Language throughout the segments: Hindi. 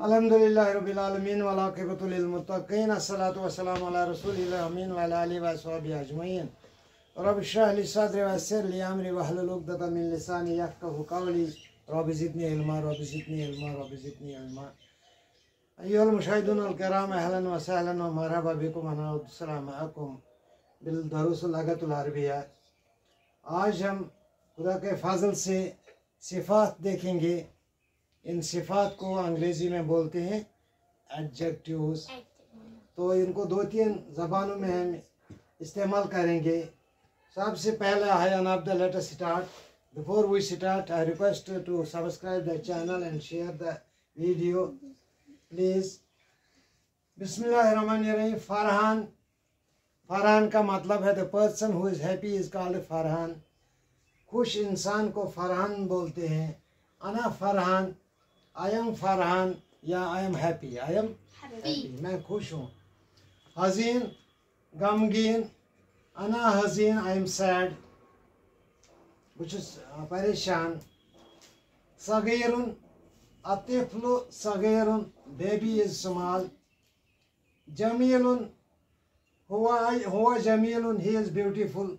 अल्हम्दुलिल्लाहि रब्बिल आलमीन वल आक़िबतु लिल मुत्तक़ीन अस्सलातु वस्सलामु अला रसूलिल अमीन व अला आलिहि व अस्हाबिहि अजमईन रब्बि इश्रह लि सदरी व यस्सिर लि अमरी वहलुल उक़दतम मिन लिसानी यफ़क़हू क़ौली रब्बि ज़िदनी इल्मा रब्बि ज़िदनी इल्मा रब्बि ज़िदनी इल्मा। अय्युहल मुशाहिदूनल किराम अहलन व सहलन व मरहबा बिकुम अस्सलामु अलैकुम बिल दरूसुल लग़तुल अरबिया। आज हम खुदा के फजल से सिफ़ात देखेंगे। इन सिफ़ात को अंग्रेज़ी में बोलते हैं एडजेक्टिव्स। तो इनको दो तीन ज़बानों में हम इस्तेमाल करेंगे। सबसे पहले हायन of the let us start. Before we start I request to subscribe the channel and share the video please. बिस्मिल्लाहिर्रहमानिर्रहीम। फरहान, फरहान का मतलब है the person who is happy is called Farhan. खुश इंसान को फरहान बोलते हैं। अना फरहान, आई एम फरहान या I am happy, I am happy, मैं खुश हूँ। हज़ीन, गमगीन, अना हज़ीन, आई एम सैड, कुछ परेशान। सगीरुन, अतिफ्लु सगीरुन, बेबी इज स्मॉल। जमीलुन, हुआ जमीलुन, ही इज ब्यूटीफुल।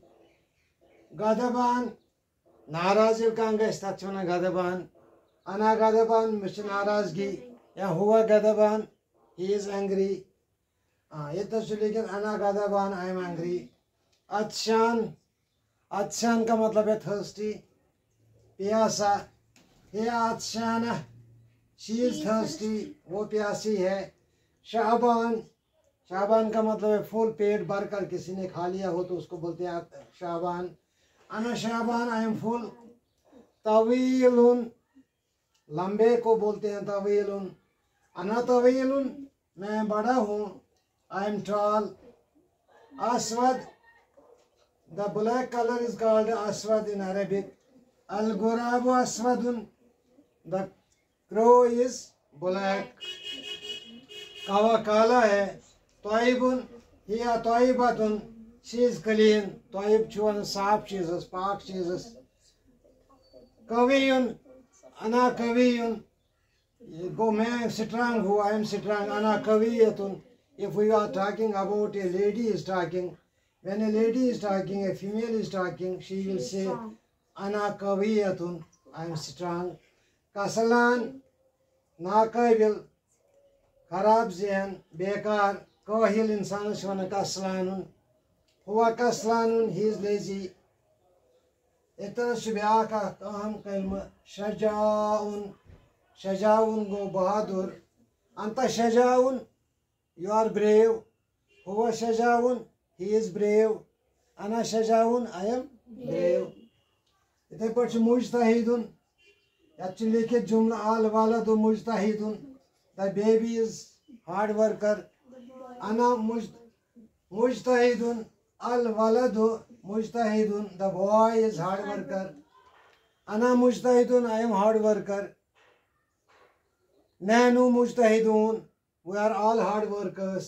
गदबान, नाराज तथा गदबान। अना गदबान, मुझे नाराजगी, या हुआ गदबान, ही इज एंग्री। ये तो लेकिन अना गदबान, आई एम एंग्री। अतशान, अतशान का मतलब है थर्स्टी, प्यासा। ये अतशाना, शी इज थर्स्टी, वो प्यासी है। शाबान, शाबान का मतलब है फुल, पेट भर कर किसी ने खा लिया हो तो उसको बोलते हैं शाबान। अना शाबान, आई एम फुल। तवीलुन, लंबे को बोलते हैं तवीलुन। अना तवीलुन, मैं बड़ा हूँ, आई एम टॉल। अस्वद, the black colour is called अस्वद इन अरेबिक। अल गुराब अस्वदुन, द क्रो इज ब्लैक, कौवा काला है। तोइबुन, हिया तोइबतुन, शी इज क्लीन। तोइब छुअन साफ चीज़, पाक चीज़। कवियुन, अना कवियुन, गो मैं स्ट्रांग हूँ, आई एम स्ट्रांग। अना कवियतुन, if we are talking about a lady is talking, when a lady is talking, a female is talking, she will say अना कवियतुन, आई एम स्ट्रांग। कसलान, नाकाबिल, खराब ज़हन, बेकार। काहिल इंसान वन कसलानुन, हुआ कसलानुन, ही इज लेजी। इतना ब्याक अहम कलमा शजाउन, शजाउन गो बहादुर। अंत शजाउन, यू आर ब्रेव। हुआ शजाउन, ही इज ब्रेव। अना शजाउन, आई एम ब्रेव। इथे पे मुजतहिदुन, ये लिखित जुमला आल वालदु मुजतहिदुन, the baby is hard worker. अना मुजतहिदुन, अल वालदु मुजतहिदुन, the boy is hard worker. अना मुजतहिदुन, आई एम हार्ड वर्कर। नहनु मुजतहिदून, we are all hard workers.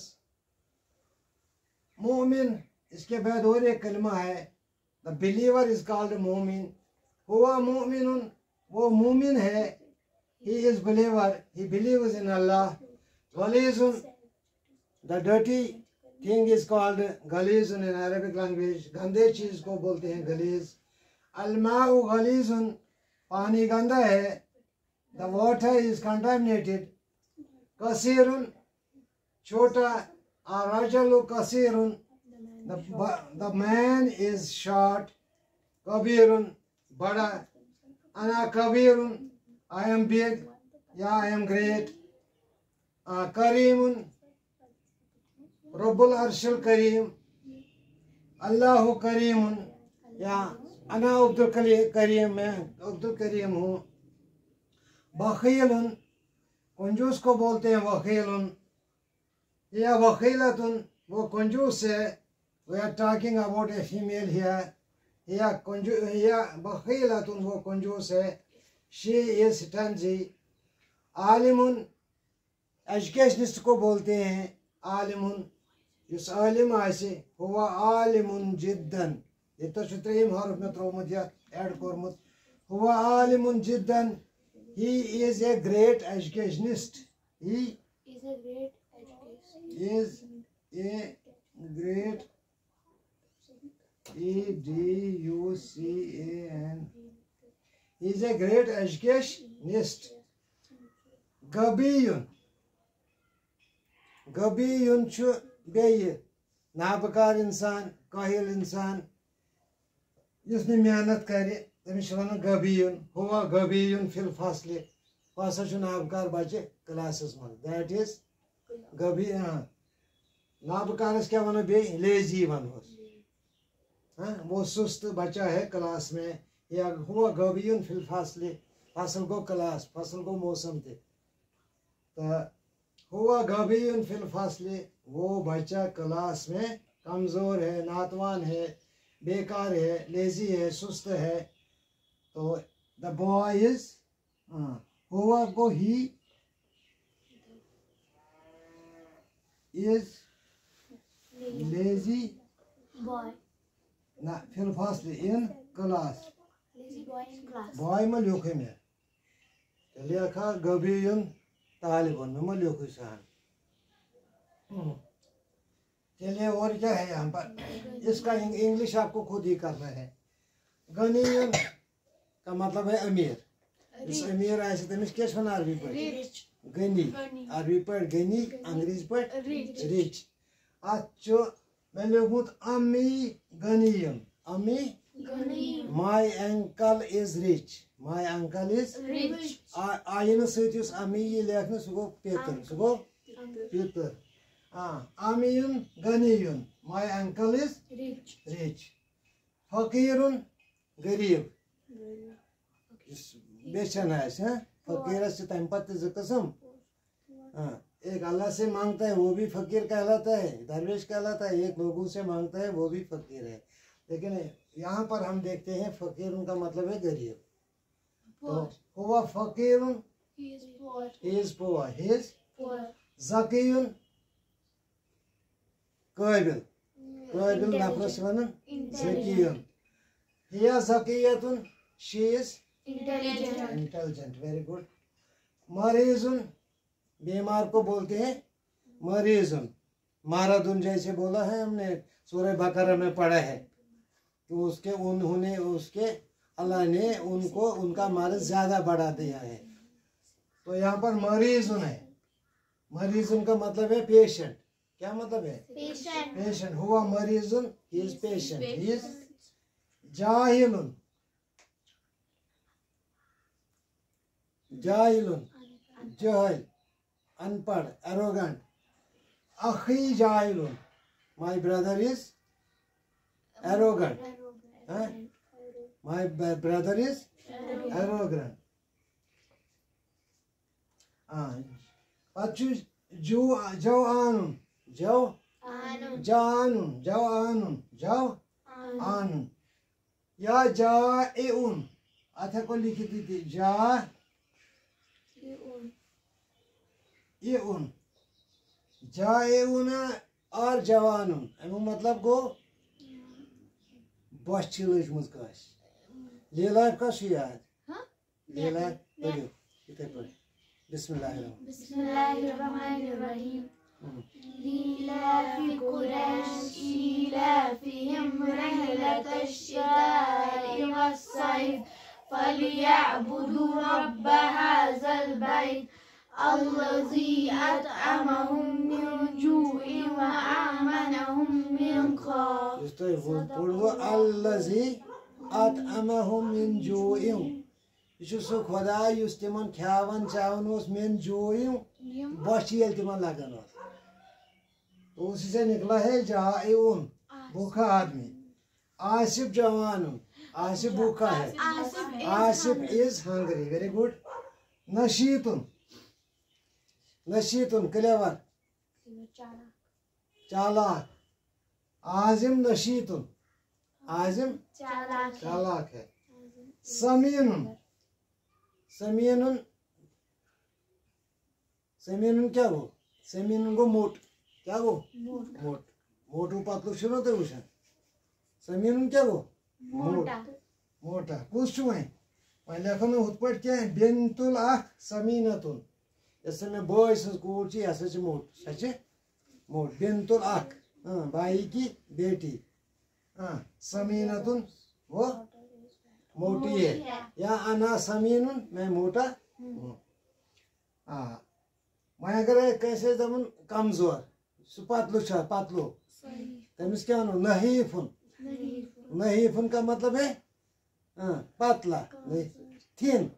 मोमिन, इसके बाद और एक कलमा है, द बिलीवर इज कॉल्ड मोमिन। हुआ मोमिनुन, वो मोमिन है, he is believer, he believes in Allah. गलीजुन, the dirty thing is called गलीजुन इन अरबिक लैंग्वेज, गंदे चीज को बोलते हैं गलीज। अलमाउ गलीजुन, पानी गंदा है, द वाटर इज कंटामिनेटेड। कसीरुन, छोटा। अरजलु कसीरुन, द मैन इज शॉर्ट। कबीरुन, बड़ा। अना कबीरुन, आई एम बिग या आई एम ग्रेट। करीमुन, रब्बुल अर्शिल करीम, अल्लाह करीमुन, या अना अब्दुल करीम, मैं अब्दुल करीम हूँ। बखीलुन, कंजूस को बोलते हैं वखीलुन, या वखीलतुन, वो कंजूस है। We are talking about a female here. या बखीलतुन, वो कंजूस है। She is stingy. आलिमुन, एजुकेशनिस्ट को बोलते हैं आलिमुन, इस आलिम आसे। हुआ आलिमुन जिद्दन, ये तो त्रेयम हरफ में त्रोमुत या ऐड कोरमुत। हुआ आलिमुन जिद्दन, he is a great educationist. He is a great education. is a great educan. He is a great educationist. Gabiyun. Gabiyun şu beyi नाबकार इंसान काहिल इंसान जिसने मेहनत करे तमिस वन गबीयुन हुआ गबीयुन फिल फासले वह नाबकार बच्चे क्लासस मज दैट इज गबी नाबकारस क्या वनो बे लेजी वनोस वो सुस्त बच्चा है क्लास में या हुआ गबीयुन फिल फासले फसल को क्लास फसल को मौसम थे तो हुआ गबीयुन फिल फासले वो बच्चा क्लास में कमज़ोर है नातवान है बेकार है लेजी है सुस्त है तो द बॉय इज हुआ को ही इज लेजी Boy. ना फिल फासले in class Lazy boy in class. Boy में लिखे में लिखा गबीयुन तालिबन में लिखो सहन चलिए और क्या है यहाँ पर इसका इंग्लिश आपको खुद ही करना है गनीयन का मतलब है अमीर इस अमीर ऐसे तमिस क्या वन अरबी पर गनी अरबी पर गनी अंग्रेजी पर रिच अच्छो मैं लिखूत अमी गनीयन अमी my uncle is rich my uncle is Rich. आयन सहित अमी ये लेखना सो गो पेतर सो गो पेतर Amiyun ganiyun. My uncle is Rich. rich. Fakirun गरीब. बेचैन है फकीर से तंपत कसम एक अल्लाह से मांगता है वो भी फकीर कहलाता है दरवेश कहलाता है एक लोगों से मांगता है वो भी फकीर है लेकिन यहाँ पर हम देखते हैं फकीर उनका मतलब है गरीब तो हुआ फकीर He is poor. he is poor he is Poor. zakiyun काबिल काबिल नफरस वनन zakiyun hiya zakiyatun she is intelligent very good मरीजुन बीमार को बोलते हैं मरीजुन मारादुन जैसे बोला है हमने सूरह बकरा में पढ़ा है तो उसके उन्होंने उसके अल्लाह ने उनको उनका मर्ज ज्यादा बढ़ा दिया है तो यहाँ पर मरीजुन है मरीजुन का मतलब है पेशेंट क्या मतलब है Patient. पेशेंट हुआ मरीजुन he is patient he is जाहिलुन जाहिलुन जहल अनपढ़ एरोगेंट अखी जाहिलुन my brother is arrogant my brother is arrogant पच्चू जो जवानुन जो जानुन जवानुन जो आनुन या जाएउन अथे को लिखी थी जा ये उन जाए उन और जवानुन अमु मतलब गो बस लज मज काश लीला का याद लीला पढ़ो इथे पढ़ Bismillahirrahmanirrahim. لإيلاف قريش إيلافهم رحلة الشتاء والصيف فليعبدوا رب هذا البيت الذي أطعمهم من جوع وآمنهم من خوف. الذي أطعمهم من جوع यह सो खुदा तिमन खावन चावन मेन जोयू बस ये तिमन लगन तो उसी से निकला है जाउन भूखा आदमी आसिफ जवानुन आसिफ भूखा है Asif is hungry very good नशीतुन नशीतुन क्लेवर चालाक आजिम नशीतुन आजिम चालाक है समीनुन समीनुन समीनुन क्या वो समीनुन को मोट क्या वो मोट मोटू पतलू शुरू तो उसे समीनुन क्या वो मोटा मोटा कुछ है मैं लेखन उत्पट क्या है बिंतुल आख समीनतुन जैसे में बॉय सज कूर ची ऐसे ची मोट सच मोट बिनतुल अख भाई की बेटी समीनतुन वो मोटी है या अना समीनुन मैं मोटा हूँ मैं अगर कैसे दमन कमजोर सु पतलू पतलू तमिस क्या नहीफुन नहीफुन का मतलब है पतला थिन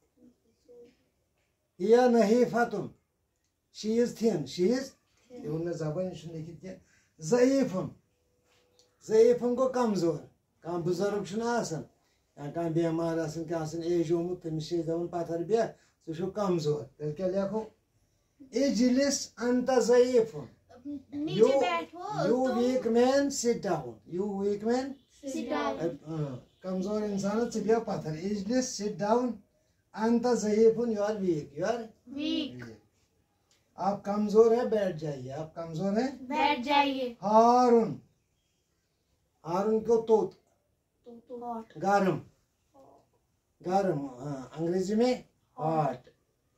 या नहीफतुन she is thin she is जबान लिखित क्या ज़ईफुन ज़ईफुन को कमजोर कह बुजुर्ग या कह बेमार एज ओमुत तमिस दपान पथर बे सह कमजोर तेल क्या लिखो इजलिस अंत ज़ईफुन you weak man sit down you weak man sit down कमजोर इंसान से बिया पत्थर इजलिस sit down अंत ज़ईफुन you are weak you are weak आप कमजोर है बैठ जाइए आप कमजोर है बैठ जाइए हारून हारून को तोत गरम गरम अंग्रेजी में हॉट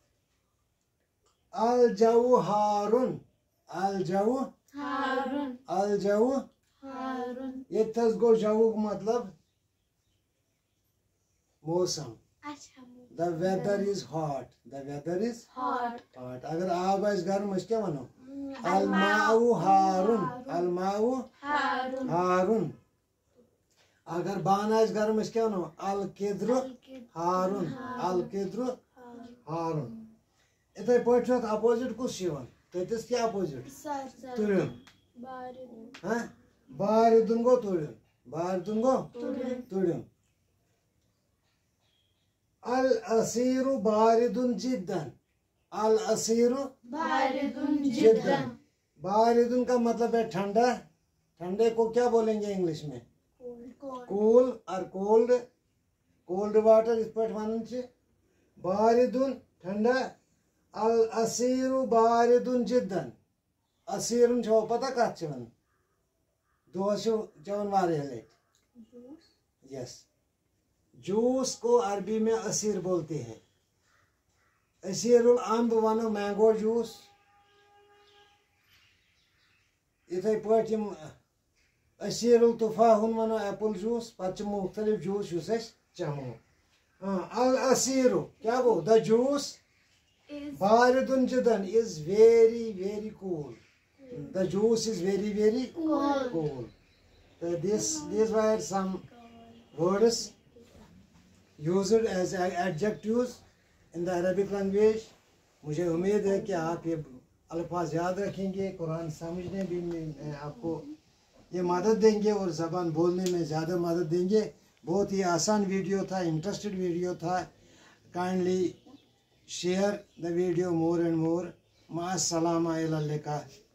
अल जाऊ हारून अल जाऊ हारून अल जाऊ हारून ये तस गो जाऊ मतलब मौसम अच्छा the weather is hot the weather is hot hot अगर आब आस गर्म अस क्या वनो अल माउ हारून अल माउ हारून हारून अगर बान आस गर्म अस क्या वनो अल किद्रु हारून अल किद्रु हारून इथे पठ अपोजिट कुछ तथिस क्या अपोजिट तुरिम हाँ बारिदुन गो तुरिम बारिदुन गो तुरिम अल असीरु बारिदुन जिद्दन अल असीरु बारिदुन जिद्दन बारिदुन का मतलब है ठंडा ठंडे को क्या बोलेंगे इंग्लिश में कूल और कोल्ड कोल्ड वाटर इस पर वन बारिदुन ठंडा अल असीरु बारिदुन जिद्दन असीरुन छो पता कत चवन दोस चवन वारिया लेट यस जूस को अरबी में असीर बोलते हैं असीरुल अम्ब वनो मैंगो जूस इथे पट असीरुल तुफाहुन वनो एप्पल जूस पच मुख्तलिफ जूस युस चमो अल असीरु क्या वो द जूस बारिदुन जिद्दन is very cool the juice is very cool so these were some words used as adjectives in the Arabic language मुझे उम्मीद है कि आप ये अल्फाज याद रखेंगे कुरान समझने भी में आपको ये मदद देंगे और ज़बान बोलने में ज़्यादा मदद देंगे बहुत ही आसान वीडियो था इंटरेस्टेड वीडियो था kindly share the video more and more. Ma assalamu alaikum.